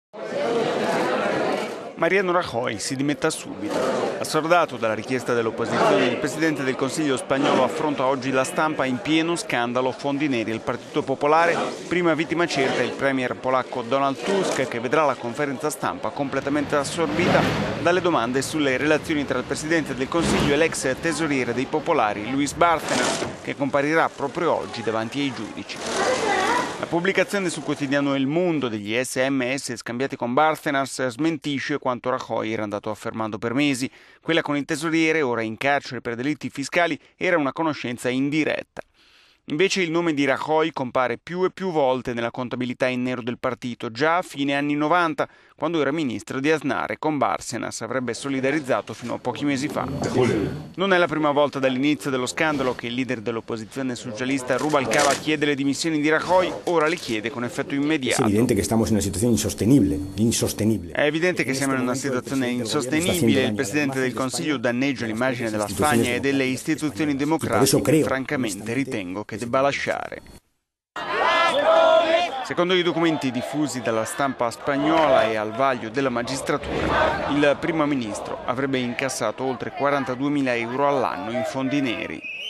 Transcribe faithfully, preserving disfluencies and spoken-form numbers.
Mariano Rajoy si dimetta subito. Assordato dalla richiesta dell'opposizione, il presidente del Consiglio spagnolo affronta oggi la stampa in pieno scandalo fondi neri al Partito Popolare. Prima vittima certa il premier polacco Donald Tusk, che vedrà la conferenza stampa completamente assorbita dalle domande sulle relazioni tra il presidente del Consiglio e l'ex tesoriere dei Popolari Luis Bárcenas, che comparirà proprio oggi davanti ai giudici. La pubblicazione sul quotidiano El Mundo degli sms scambiati con Bárcenas smentisce quanto Rajoy era andato affermando per mesi. Quella con il tesoriere, ora in carcere per delitti fiscali, era una conoscenza indiretta. Invece il nome di Rajoy compare più e più volte nella contabilità in nero del partito, già a fine anni novanta, quando era ministro di Aznar e con Bárcenas avrebbe solidarizzato fino a pochi mesi fa. Non è la prima volta dall'inizio dello scandalo che il leader dell'opposizione socialista Rubalcaba chiede le dimissioni di Rajoy, ora le chiede con effetto immediato. È evidente che stiamo in una situazione insostenibile, insostenibile. È evidente che siamo in una situazione insostenibile. Il Presidente del Consiglio danneggia l'immagine della Spagna e delle istituzioni democratiche. Francamente ritengo che debba lasciare. Secondo i documenti diffusi dalla stampa spagnola e al vaglio della magistratura, il primo ministro avrebbe incassato oltre quarantaduemila euro all'anno in fondi neri.